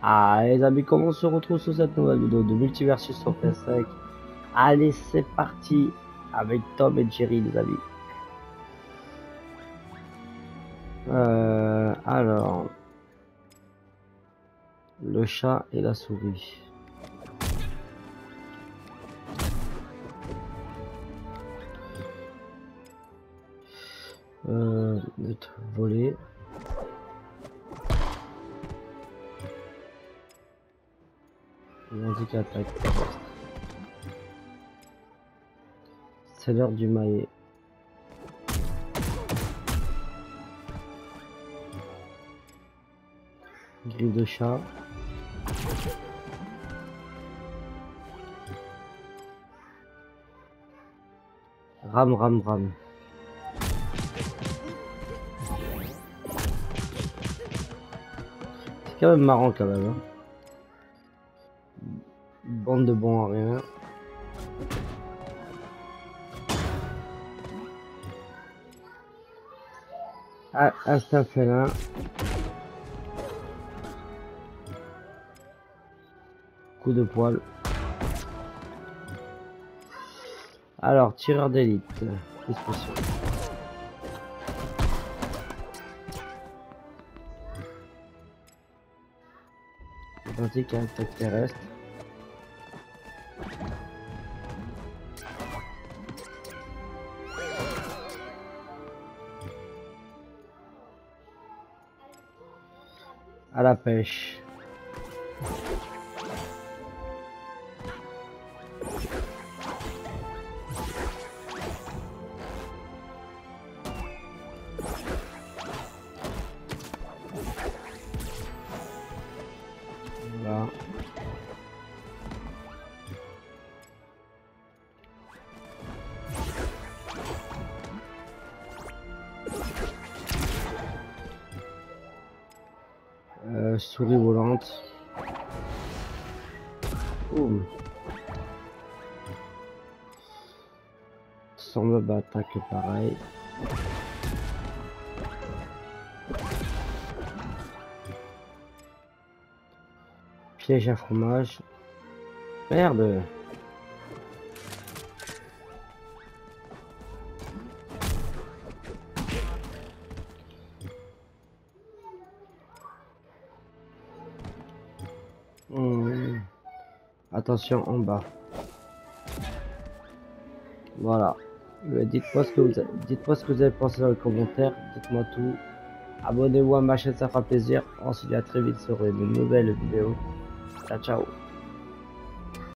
Ah les amis, comment on se retrouve sur cette nouvelle vidéo de Multiversus sur PS5? Allez, c'est parti avec Tom et Jerry les amis. Alors, le chat et la souris. Voler. Indique attaque. C'est l'heure du maillet. Griffe de chat. Ram. C'est quand même marrant quand même. Hein. Bande de bons à rien. Ah, instinct félin. Coup de poil. Alors, tireur d'élite. Plus spécial. Identique à attaque terrestre. À la pêche. Voilà. Souris volante. Ouh. Sans me attaque pareil. Piège à fromage. Merde. Attention en bas. Voilà. Dites-moi ce que vous avez pensé dans les commentaires. Dites-moi tout. Abonnez-vous à ma chaîne, ça fera plaisir. On se dit à très vite sur une nouvelle vidéo. Ciao, ciao.